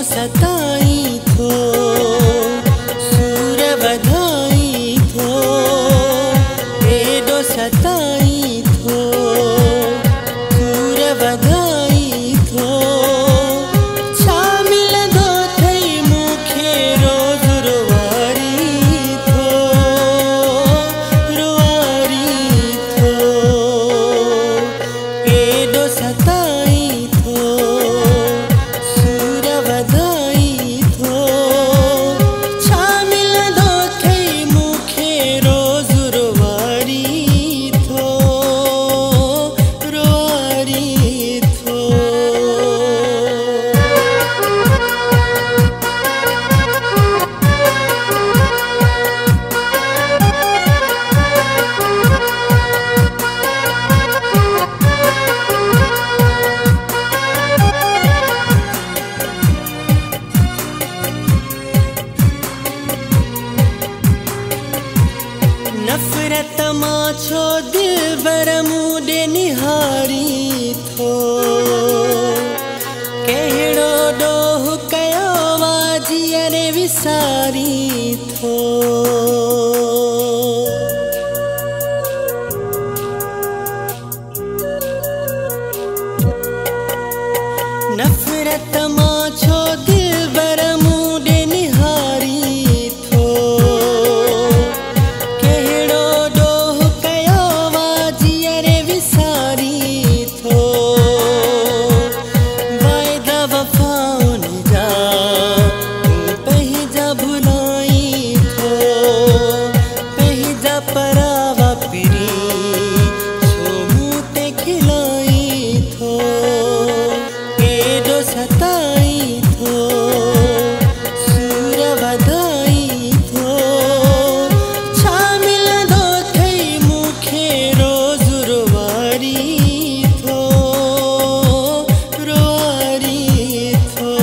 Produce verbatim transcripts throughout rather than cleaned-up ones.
सताई थो सूर बधाई थो केडो सताई थो सूर बधाई थो छा मिलंदो थई मूंखे रोज़ रुवारी थो रुवारी थो केडो सताई थो सूर बधाई थो छा मिलंदो थई मूंखे रोज़ रुवारी थो रुवारी थो। नफ़रत मां छो दिलबर मूंॾे निहारी थो कहिड़ो ॾोह कयो वा जीअरे विसारी थो नफ़रत मां छो दिलबर मूंॾे निहारी थो कहिड़ो ॾोह कयो वा जीअरे विसारी थो वाइदा वफ़ाउन जा तूं पंहिंजा भुलाई थो पंहिंजा परावा पिरी छो मूं ते खिलाई थो केॾो सताई थो सूर बधाई थो छा मिलंदो थई मूंखे रोज़ रुवारी थो रुवारी थो।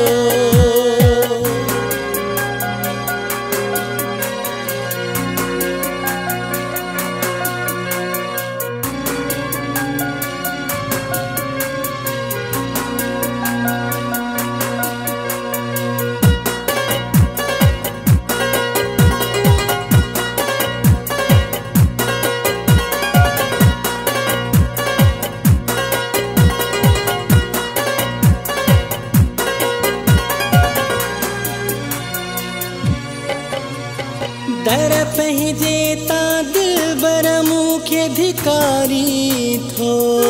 दर पंहिंजे तां दिलबर मूंखे धिकारी थो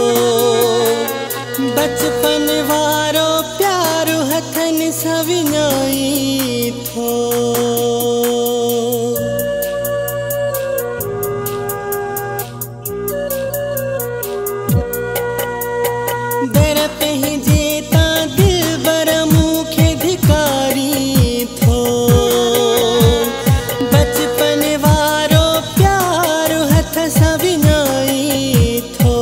बचपन वारो प्यारो हथनि सां विञाई थो दर पंहिंजे तां दिलबर मूंखे धिकारी थो बचपन वारो प्यारो हथ सां विञाई थो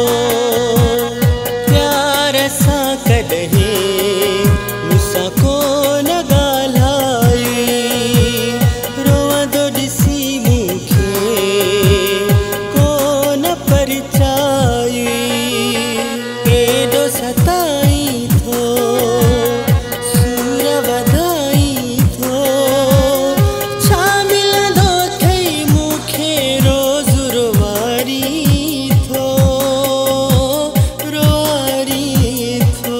प्यार सां कॾहिं मूंसां कोन ॻाल्हाई रोअंदो ॾिसी मूंखे कोन परचाई केॾो सताई थो सूर बधाई थो छा मिलंदो थई मूंखे रोज़ रुवारी थो रुवारी थो।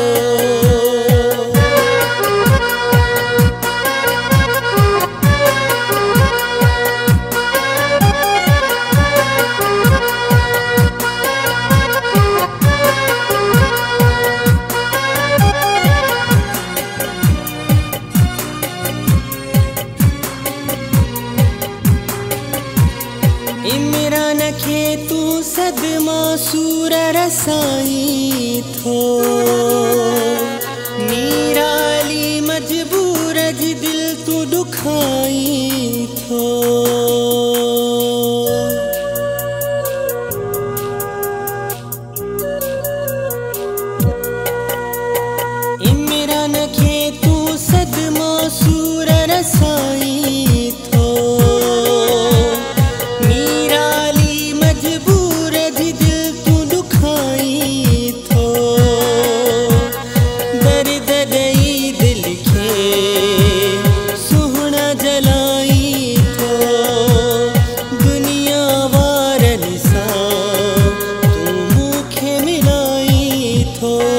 इमरान खे तूं सदमा सूर रसाई थो मीराली मजबूर जी दिल तूं ॾुखाई थो इमरान खे तूं सदमा सूर रसाई थो मीराली मजबूर जी दिल तूं ॾुखाई थो दर्द ॾेई छोड़